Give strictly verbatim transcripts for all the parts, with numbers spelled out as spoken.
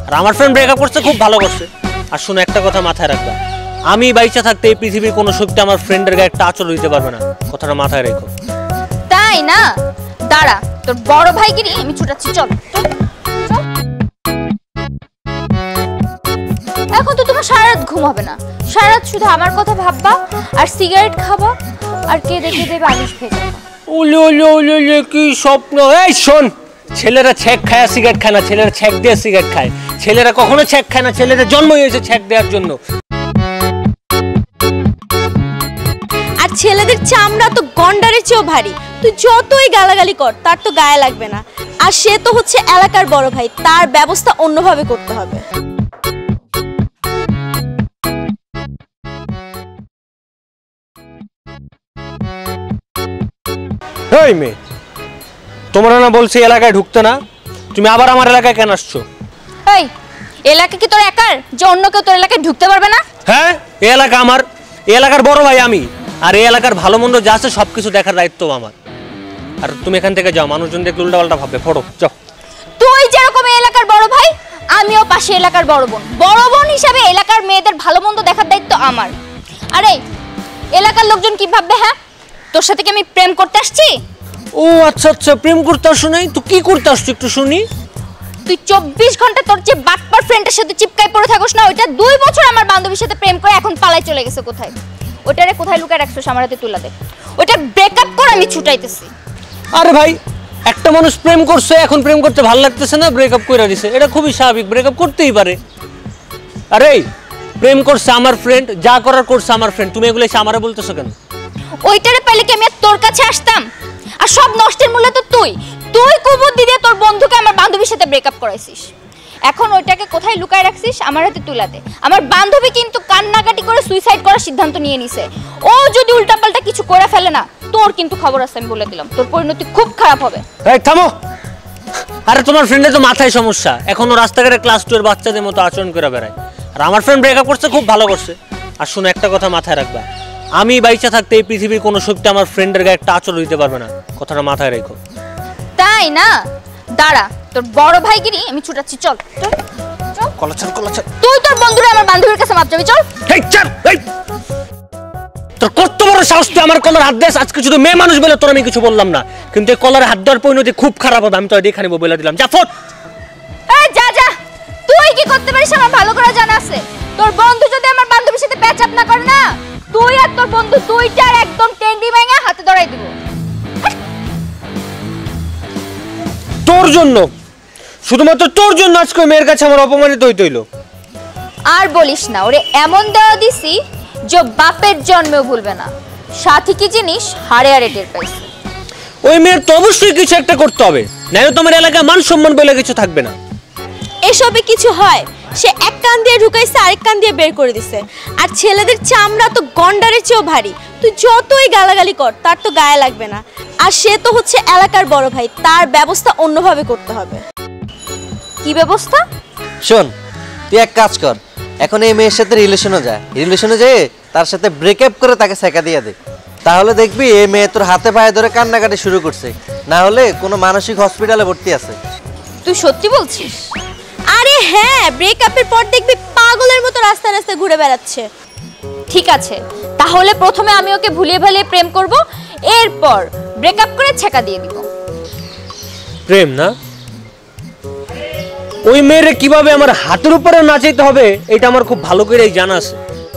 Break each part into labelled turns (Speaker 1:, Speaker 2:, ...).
Speaker 1: আর আমার friend breakup করছে, খুব ভালো করছে। আর শুনো, একটা কথা মাথায় রাখবা, আমি বাইচা থাকতে এই পৃথিবীর কোনো শক্তি আমার ফ্রেন্ডের গায়ে একটা আঁচড় দিতে পারবে না, কথাটা মাথায় রেখো।
Speaker 2: তাই না? দাঁড়া, তোর বড় ভাইকে নিয়ে আমি ছুটাচ্ছি। চল এখন তো তোমার সারা রাত ঘুম হবে না, সারা রাত শুধু আমার কথা ভাববা আর সিগারেট খাবা আর কেঁদে কেঁদে বালিশ ভেজাবা।
Speaker 1: ওলে ওলে ওলে ওলে কি স্বপ্ন! এই শোন, ছেলেরা ছ্যাক খায় সিগারেট খায় না, ছেলেরা ছ্যাক দিয়ে সিগারেট খায়। ছেলেরা কখনো ছ্যাক খায় না, ছেলেদের জন্ম হয়েছে ছ্যাক দেওয়ার জন্য।
Speaker 3: আর ছেলেদের চামড়া তো গন্ডারের চেয়েও ভারী, তুই যতই গালাগালি কর তার তো গায়ে লাগবে না। আর সে তো হচ্ছে এলাকার বড় ভাই, তার ব্যবস্থা অন্যভাবে করতে হবে।
Speaker 1: এই মেয়ে, তোমরা না বলছি এলাকায় ঢুকতে না, তুমি আবার আমার এলাকায় কেন আসছো?
Speaker 2: এই এলাকা কি তোর একার যে অন্য কেউ তোর এলাকায় ঢুকতে পারবে না?
Speaker 1: হ্যাঁ, এই এলাকা আমার, এই এলাকার বড় ভাই আমি, আর এই এলাকার ভালো মন্দ যা আছে সবকিছু দেখার দায়িত্ব আমার। আর তুমি এখান থেকে যাও, মানুষজন দেখলে উল্টাপাল্টা ভাববে। ফটো যাও।
Speaker 2: তুই যেরকম এই এলাকার বড় ভাই, আমিও পাশে এলাকার বড় বোন। বড় বোন হিসাবে এলাকার মেয়েদের ভালো মন্দ দেখার দায়িত্ব আমার। আরে এলাকার লোকজন কি ভাববে? হ্যাঁ, তোর সাথে কি আমি প্রেম করতে আসছি?
Speaker 1: ও আচ্ছা আচ্ছা, প্রেম করতে আসছো নাই তো কি করতে আসছো একটু শুনি।
Speaker 2: তুই চব্বিশ ঘন্টা তোর যে বাটপার ফ্রেন্ডের সাথে চিপকাই পড়ে থাকোস না, ওইটা দুই বছর আমার বান্ধবীর সাথে প্রেম করে এখন পালাই চলে গেছে। কোথায় ওইটারে কোথায় লুকায় রাখছোস? আমার হাতে তুলা দে। ওইটা ব্রেকআপ করে আমি ছুটাইতেছি।
Speaker 1: আরে ভাই, একটা মানুষ প্রেম করছে, এখন প্রেম করতে ভালো লাগতেছে না, ব্রেকআপ করে দিছে, এটা খুবই স্বাভাবিক, ব্রেকআপ করতেই পারে। আরে প্রেম করছে আমার ফ্রেন্ড, যা করার করছে আমার ফ্রেন্ড, তুমি এগুলো এসে আমারে বলতেছো কেন?
Speaker 2: ওইটারে পাইলে কি আমি আর তোর কাছে আসতাম? আর সব নষ্টের মূল্য তো তুই তুই কুবুদ্ধি দিয়ে তোর বন্ধুকে আমার বান্ধবীর সাথে ব্রেকআপ করাইছিস। এখন ওইটাকে কোথায় লুকায় রাখছিস? আমার হাতে তুলা দে। আমার বান্ধবী কিন্তু কান্নাকাটি করে সুইসাইড করার সিদ্ধান্ত নিয়ে নিছে। ও যদি উল্টাপাল্টা কিছু করে ফেলে না, তোর কিন্তু খবর আছে, আমি বলে দিলাম, তোর পরিণতি খুব খারাপ হবে।
Speaker 1: এই থামো! আরে তোমার ফ্রেন্ডের তো মাথায় সমস্যা, এখনো রাস্তাঘাটে ক্লাস টু এর বাচ্চাদের মতো আচরণ করে বেড়ায়। আর আমার ফ্রেন্ড ব্রেকআপ করছে, খুব ভালো করছে। আর শুনো, একটা কথা মাথায় রাখবা, আমি বাইচা থাকতে এই পৃথিবীর কোনো শক্তি আমার ফ্রেন্ডের গায়ে একটা আঁচড় দিতে পারবে না, কথাটা মাথায় রেখো।
Speaker 2: তাই না? দাঁড়া, তোর বড় ভাইকে নিয়ে আমি ছুটাচ্ছি। চল চল চল।
Speaker 1: কলাছাড় কলাছাড়।
Speaker 2: তুই তোর বন্ধুরা আমার বান্ধবীর কাছে মাপ যাবি। চল।
Speaker 1: এই চল। এই তোর কত বড় সাহস, তুই আমার কলার হাত দিস! আজকে শুধু মেয়ে মানুষ বলে তোর আমি কিছু বললাম না, কিন্তু এই কলার হাত দেওয়ার পরিণতি খুব খারাপ হবে, আমি তো দেখে নিব বলে দিলাম। যা ফোট।
Speaker 2: এই যা যা, তুই কি করতে পারিস আমার ভালো করে জানা আছে। তোর বন্ধু যদি আমার বান্ধবীর সাথে প্যাচ আপ না করে না, তুই আর তোর বন্ধু দুইটার একদম টেন্ডি ভেঙে হাতে ধরাই দিব।
Speaker 1: তোর জন্য, শুধুমাত্র তোর জন্য আজকে মেয়ের কাছে আমার অপমানিত হইতে হইলো।
Speaker 2: আর বলিস না, ওরে এমন দেওয়া দিছি যে বাপের জন্মেও ভুলবে না। সাথী কি জিনিস হাড়ে হাড়ে টের পাইছে।
Speaker 1: ওই মেয়ের তো অবশ্যই কিছু একটা করতে হবে, নাইলে তোমার এলাকায় মান সম্মান বলে কিছু থাকবে না।
Speaker 3: এসবে কিছু হয়, সে এক কান দিয়ে ঢুকাইছে আরেক কান দিয়ে বের করে দিছে। আর ছেলেদের চামড়া তো গন্ডারের চেয়েও ভারী, তুই যতই গালাগালি কর তার তো গায়ে লাগবে না। আর সে তো হচ্ছে এলাকার বড় ভাই, তার ব্যবস্থা অন্যভাবে করতে হবে।
Speaker 2: কি ব্যবস্থা?
Speaker 4: শোন, তুই এক কাজ কর, এখন এই মেয়ের সাথে রিলেশনে যা, রিলেশনে যেয়ে তার সাথে ব্রেকআপ করে তাকে সেকা দিয়ে দে। তাহলে দেখবি এই মেয়ে তোর হাতে পায়ে ধরে কান্নাকাটি শুরু করছে, না হলে কোনো মানসিক হসপিটালে ভর্তি আছে।
Speaker 2: তুই সত্যি বলছিস?
Speaker 3: আরে হ্যাঁ, ব্রেকআপের পর দেখবি পাগলের মতো রাস্তা রাস্তা ঘুরে বেড়াচ্ছে।
Speaker 2: ঠিক আছে, তাহলে প্রথমে আমি ওকে ভুলিয়ে ভালিয়ে প্রেম করব, এরপর ব্রেকআপ করে ছেকা দিয়ে দিব।
Speaker 1: প্রেম না? ওই মেয়েরে কিভাবে আমার হাতের উপরে নাচাইতে হবে এটা আমার খুব ভালো করেই জানা আছে।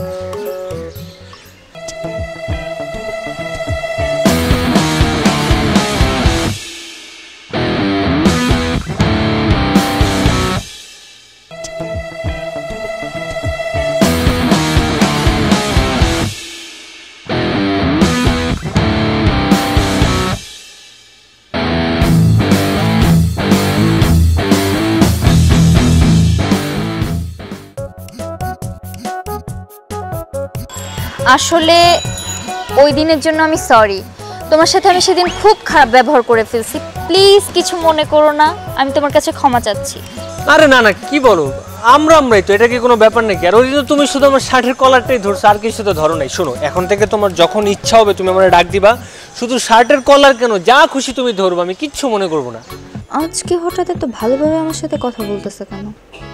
Speaker 2: আসলে ওই দিনের জন্য আমি সরি। তোমার সাথে আমি সেদিন খুব খারাপ ব্যবহার করে ফেলছি, প্লিজ কিছু মনে করো না, আমি তোমার কাছে ক্ষমা চাচ্ছি।
Speaker 1: আরে না না, কি বলো, আমরা আমরাই তো, এটা কি কোনো ব্যাপার নাকি? আর ওই দিন তুমি শুধু আমার শার্টের কলারটাই ধরছো, আর কিছু তো ধরো নাই। শোনো, এখন থেকে তোমার যখন ইচ্ছা হবে তুমি আমার ডাক দিবা, শুধু শার্টের কলার কেন, যা খুশি তুমি ধরবা, আমি কিচ্ছু মনে করবো না।
Speaker 2: আজকে হঠাৎ এত ভালোভাবে আমার সাথে কথা বলতেছে কেন?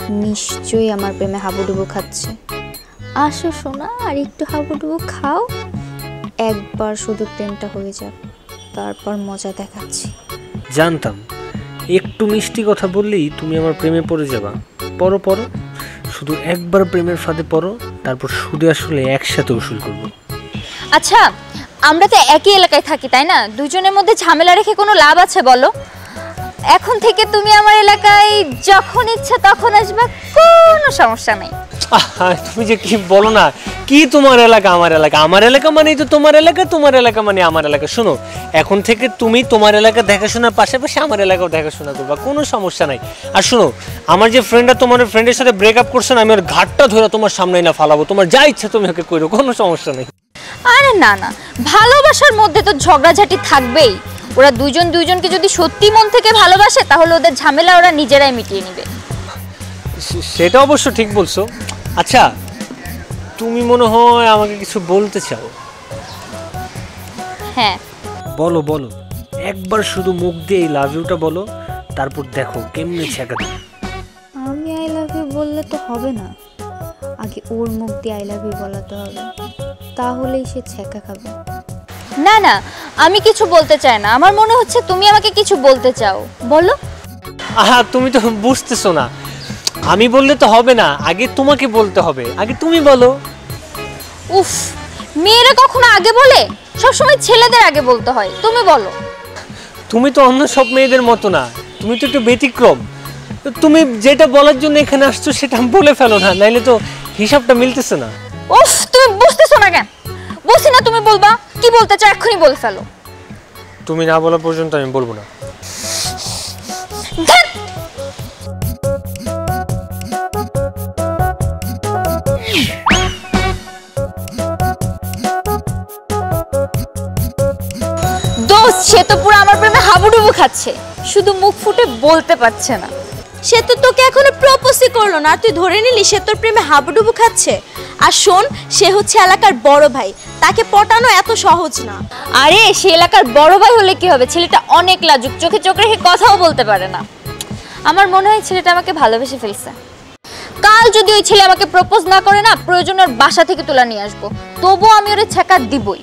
Speaker 2: নিশ্চয়ই আমার প্রেমে হাবুডুবু খাচ্ছে। আসো সোনা, আর একটু হাবুডুবু খাও, একবার শুধু প্রেমটা হয়ে যাক, তারপর মজা দেখাচ্ছি।
Speaker 1: জানতাম একটু মিষ্টি কথা বললেই তুমি আমার প্রেমে পড়ে যাবা। পড়ো পড়ো, শুধু একবার প্রেমের ফাঁদে পড়ো, তারপর সুদে আসলে একসাথে উসুল করবো।
Speaker 2: আচ্ছা, আমরা তো একই এলাকায় থাকি তাই না? দুজনের মধ্যে ঝামেলা রেখে কোনো লাভ আছে বলো? এখন থেকে তুমি আমার এলাকায় যখন ইচ্ছা তখন আসবা, কোনো সমস্যা নেই।
Speaker 1: তুমি যে কি বলো না, কি তোমার এলাকা আমার এলাকা, আমার এলাকা মানেই তো তোমার এলাকা, তোমার এলাকা মানে আমার এলাকা। শোনো, এখন থেকে তুমি তোমার এলাকা দেখাশোনার পাশাপাশি আমার এলাকাও দেখাশোনা করবা, কোনো সমস্যা নাই। আর শোনো, আমার যে ফ্রেন্ডটা তোমার ফ্রেন্ডের সাথে ব্রেকআপ করছে না, আমি ওর ঘাটটা ধরে তোমার সামনে না ফালাবো, তোমার যা ইচ্ছা তুমি ওকে করো, কোনো সমস্যা নেই।
Speaker 2: আরে না না, ভালোবাসার মধ্যে তো ঝগড়াঝাটি থাকবেই। ওরা দুজন দুইজনকে যদি সত্যি মন থেকে ভালোবাসে তাহলে ওদের ঝামেলা ওরা নিজেরাই মিটিয়ে নেবে।
Speaker 1: সেটা অবশ্য ঠিক বলছো। আচ্ছা, তুমি মনে হয় আমাকে কিছু বলতে চাও?
Speaker 2: হ্যাঁ
Speaker 1: বলো বলো, একবার শুধু মুখ দিয়ে এই লাভ ইউটা বলো, তারপর দেখো কেমনে ছেঁকা দেবে।
Speaker 2: আমি আই লাভ ইউ বললে তো হবে না, আগে ওর মুখ দিয়ে আই লাভ ইউ বলাতে হবে, তাহলেই সে ছেঁকা খাবে। না না, আমি কিছু বলতে চাই না, আমার মনে হচ্ছে তুমি আমাকে কিছু বলতে চাও, বলো।
Speaker 1: আহা, তুমি তো বুঝতেছো না, আমি বললে তো হবে না, আগে তোমাকে বলতে হবে, আগে তুমি বলো।
Speaker 2: উফ, মেয়েরা কখনো আগে বলে? সবসময় ছেলেদের আগে বলতে হয়, তুমি বলো।
Speaker 1: তুমি তো অন্য সব মেয়েদের মতো না, তুমি তো একটু ব্যতিক্রম। তুমি যেটা বলার জন্য এখানে আসছো সেটা বলে ফেলো না, নাইলে তো হিসাবটা মিলতেছে না।
Speaker 2: উফ, তুমি বুঝতেছো না কেন? বুঝছি না, তুমি বলবা কি বলতে চাও, এক্ষুনি বলে ফেলো।
Speaker 1: তুমি না বলা পর্যন্ত আমি বলবো না।
Speaker 2: ধ্যাৎ! দোস্ত, সে তো পুরো আমার প্রেমে হাবুডুবু খাচ্ছে, শুধু মুখ ফুটে বলতে পারছে না।
Speaker 3: সে তো তোকে এখনো প্রপোজই করলো না, আর তুই ধরে নিলি সে তোর প্রেমে হাবুডুবু খাচ্ছে। আর শোন, সে হচ্ছে এলাকার বড় ভাই, তাকে পটানো এত সহজ না।
Speaker 2: আরে, সে এলাকার বড় ভাই হলে কি হবে, ছেলেটা অনেক লাজুক, চোখে চোখ রেখে কথাও বলতে পারে না। আমার মনে হয় ছেলেটা আমাকে ভালোবেসে ফেলছে। কাল যদি ওই ছেলে আমাকে প্রপোজ না করে না, প্রয়োজন ওর বাসা থেকে তুলে নিয়ে আসবো, তবুও আমি ওরে ছেঁকা দিবই।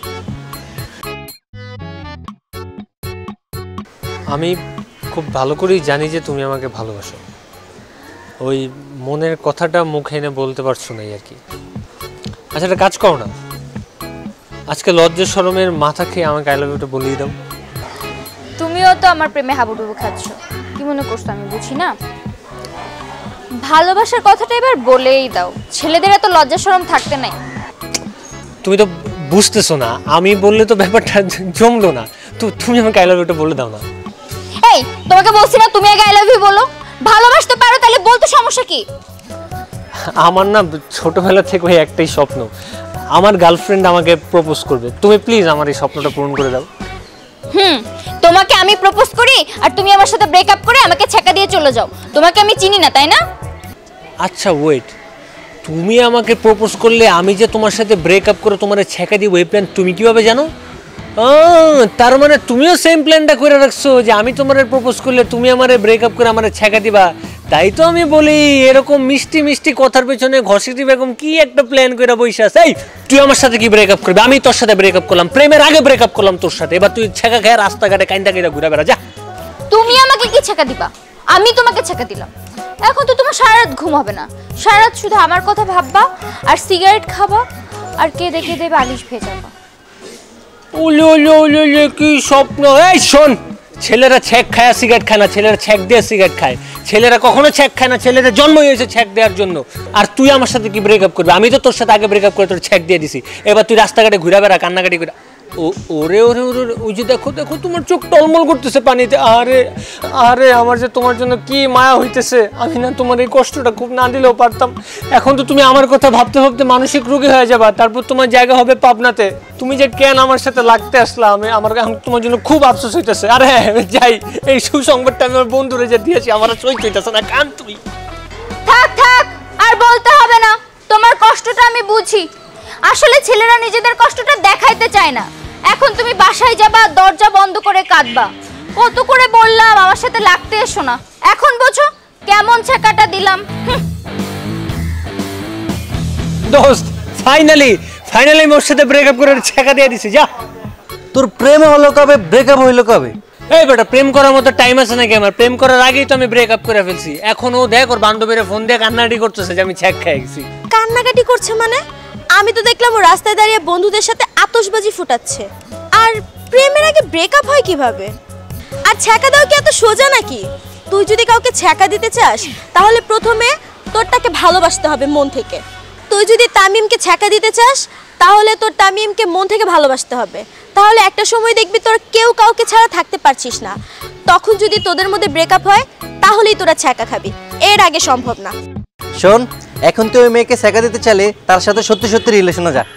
Speaker 1: আমি খুব ভালো করেই জানি যে তুমি আমাকে ভালোবাসো, ওই মনের কথাটা মুখে এনে বলতে পারছো না আর কি। আচ্ছা, একটা কাজ করো না, আজকে লজ্জা শরমের মাথা খেয়ে আমাকে আই লাভ ইউটা বলিয়ে দাও।
Speaker 2: তুমিও তো আমার প্রেমে হাবুডুবু খাচ্ছ, কি মনে করছো আমি বুঝি না? ভালোবাসার কথাটা এবার বলেই দাও, ছেলেদের এত লজ্জা শরম থাকতে নাই।
Speaker 1: তুমি তো বুঝতেছো না, আমি বললে তো ব্যাপারটা জমলো না, তো তুমি আমাকে আই লাভ ইউটা বলে দাও না।
Speaker 2: এই, তোমাকে বলছি না তুমি আগে আই লাভ ইউ বলো? ভালোবাসতে পারো তাহলে বলতে সমস্যা কি?
Speaker 1: আমার না ছোটবেলা থেকে ওই একটাই স্বপ্ন, আমার গার্লফ্রেন্ড আমাকে প্রপোজ করবে। তুমি প্লিজ আমার এই স্বপ্নটা পূরণ করে দাও।
Speaker 2: হুম, তোমাকে আমি প্রপোজ করি আর তুমি আমার সাথে ব্রেকআপ করে আমাকে ছেঁকা দিয়ে চলে যাও, তোমাকে আমি চিনি না তাই না?
Speaker 1: আচ্ছা ওয়েট, তুমি আমাকে প্রপোজ করলে আমি যে তোমার সাথে ব্রেকআপ করে তোমার ছেঁকা দিব, এই প্ল্যান তুমি কিভাবে জানো? তার মানে তুমিও সেম প্ল্যানটা করে রাখছো যে আমি তোমার প্রপোজ করলে তুমি আমারে ব্রেকআপ করে আমারে ছেঁকা দিবা। তাই তো আমি বলি, এরকম মিষ্টি মিষ্টি কথার পেছনে ঘষিটি বেগম কি একটা প্ল্যান করে বসে আছে। এই, তুই আমার সাথে কি ব্রেকআপ করবি? আমি তোর সাথে ব্রেকআপ করলাম, প্রেমের আগে ব্রেকআপ করলাম তোর সাথে, এবার তুই ছেঁকা খেয়ে রাস্তাঘাটে কাইন্দা কাইন্দা ঘুরে বেড়া যা।
Speaker 2: তুমি আমাকে কি ছেঁকা দিবা? আমি তোমাকে ছেঁকা দিলাম, এখন তো তোমার সারা রাত ঘুম হবে না, সারা রাত শুধু আমার কথা ভাববা আর সিগারেট খাবা আর কেঁদে কেঁদে বালিশ ভেজাবা।
Speaker 1: ওলে ওলে ওলে ওলে কি স্বপ্ন! এই শোন, ছেলেরা ছ্যাক খায় সিগারেট খায় না, ছেলেরা ছ্যাক দিয়ে সিগারেট খায়, ছেলেরা কখনো ছ্যাক খায় না, ছেলেদের জন্ম হয়েছে ছ্যাক দেওয়ার জন্য। আর তুই আমার সাথে কি ব্রেকআপ করবি? আমি তো তোর সাথে আগে ব্রেকআপ করে তোর ছ্যাক দিয়ে দিছি, এবার তুই রাস্তাঘাটে ঘুরে বেড়া কান্নাকাটি করে। ও ওরে ওরে ওরে ওই যে দেখো দেখো তোমার চোখ টলমল করতেছে পানিতে। আরে আরে আমার যে তোমার জন্য কি মায়া হইতেছে, আমি না তোমার এই কষ্টটা খুব না দিলেও পারতাম। এখন তো তুমি আমার কথা ভাবতে ভাবতে মানসিক রোগী হয়ে যাবা, তারপর তোমার জায়গা হবে পাবনাতে। তুমি যে কেন আমার সাথে লাগতে আসলা, আমি আমার তোমার জন্য খুব আফসোস হইতেছে। আরে যাই, এই সুসংবাদটা আমি আমার বন্ধুরে যে দিয়েছি, আমার সহ্য হইতেছে না। কান তুই
Speaker 2: থাক থাক, আর বলতে হবে না, তোমার কষ্টটা আমি বুঝি। আসলে ছেলেরা নিজেদের কষ্টটা দেখাইতে চায় না। এখন তুমি বাসায় যাবা, দরজা বন্ধ করে কাঁদবা। কত করে বললাম আমার সাথে লাগতে এসো না, এখন বোঝো কেমন ছেঁকাটা দিলাম।
Speaker 1: দোস্ত ফাইনালি ফাইনালি মোর সাথে ব্রেকআপ করে ছেকা দিয়ে দিছি যা।
Speaker 4: তোর প্রেম হলো কবে, ব্রেকআপ হইলো কবে?
Speaker 1: এই বেটা প্রেম করার মতো টাইম আছে নাকি আমার? প্রেম করার আগেই তো আমি ব্রেকআপ করে ফেলছি। এখনো দেখ ওর বান্ধবীরা ফোন দিয়ে কান্নাকাটি করতেছে যে আমি ছেক খেয়ে গেছি।
Speaker 3: কান্নাকাটি করছে মানে? আমি তো দেখলাম ও রাস্তায় দাঁড়িয়ে বন্ধুদের সাথে আতশবাজি ফুটাচ্ছে। আর প্রেমের আগে ব্রেকআপ হয় কিভাবে? আর ছ্যাঁকা দাও কি এত সোজা নাকি? তুই যদি কাউকে ছ্যাঁকা দিতে চাস তাহলে প্রথমে তোর তাকে ভালোবাসতে হবে মন থেকে। তুই যদি তামিমকে ছ্যাঁকা দিতে চাস তাহলে তোর তামিমকে মন থেকে ভালোবাসতে হবে। তাহলে একটা সময় দেখবি তোর কেউ কাউকে ছাড়া থাকতে পারছিস না। তখন যদি তোদের মধ্যে ব্রেকআপ হয় তাহলেই তোরা ছ্যাঁকা খাবি, এর আগে সম্ভব না।
Speaker 4: শোন, এখন তুই ওই মেয়েকে ছেকা দিতে চাইলে তার সাথে সত্যি সত্যি রিলেশনে যা।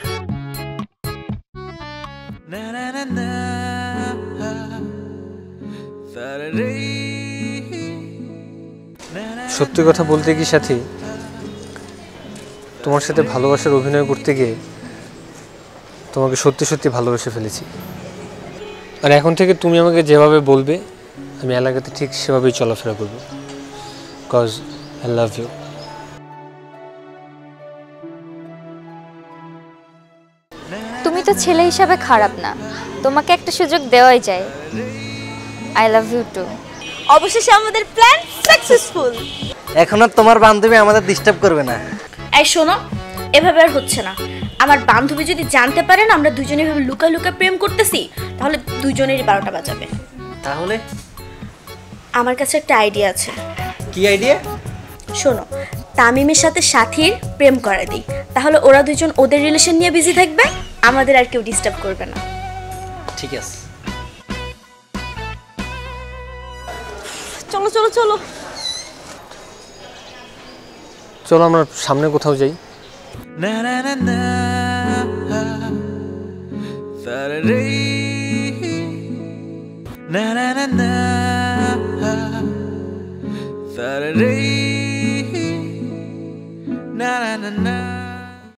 Speaker 1: সত্যি কথা বলতে কি সাথী, তোমার সাথে ভালোবাসার অভিনয় করতে গিয়ে তোমাকে সত্যি সত্যি ভালোবেসে ফেলেছি। আর এখন থেকে তুমি আমাকে যেভাবে বলবে আমি এলাকাতে ঠিক সেভাবেই চলাফেরা করব, বিকজ আই লাভ ইউ।
Speaker 2: তুমি তো ছেলে হিসাবে খারাপ না, তোমাকে একটা সুযোগ দেওয়াই যায়। I love you too.
Speaker 3: অবশেষে আমাদের প্ল্যান সাকসেসফুল।
Speaker 4: এখন আর তোমার বান্ধবী আমাদের ডিস্টার্ব করবে না।
Speaker 3: এই শোনো, এভাবে আর হচ্ছে না। আমার বান্ধবী যদি জানতে পারে না আমরা দুজনে এভাবে লুকা লুকা প্রেম করতেছি তাহলে দুজনেরই বারোটা বাজাবে।
Speaker 4: তাহলে
Speaker 3: আমার কাছে একটা আইডিয়া আছে।
Speaker 4: কি আইডিয়া?
Speaker 3: শোনো, তামিমের সাথে সাথীর প্রেম করে দিই, তাহলে ওরা দুজন ওদের রিলেশন নিয়ে বিজি থাকবে, আমাদের আর কেউ ডিস্টার্ব করবে না।
Speaker 4: ঠিক আছে,
Speaker 3: চলো চলো চলো
Speaker 1: চলো আমরা সামনে কোথাও যাই।
Speaker 5: Na na na na Saturday Na na na na Saturday Na na na na